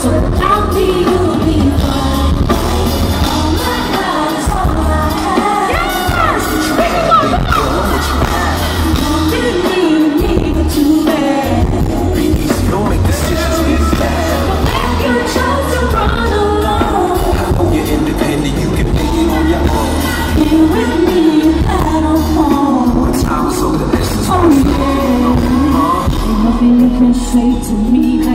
Without me, you'll be fine. All my God is all I have. Yes! Didn't even need but too bad. Be easy, don't make decisions with bad. If you chose to run alone, I know you're independent, you can make it on your own. here with me, you had a home. Time is of the essence. Oh yeah. Nothing you can say to me.